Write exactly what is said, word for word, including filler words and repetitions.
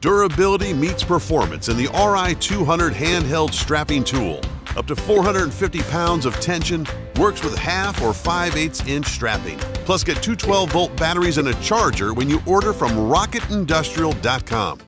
Durability meets performance in the R I two hundred handheld strapping tool. Up to four hundred fifty pounds of tension, works with half or five eighths inch strapping. Plus get two twelve volt batteries and a charger when you order from rocket industrial dot com.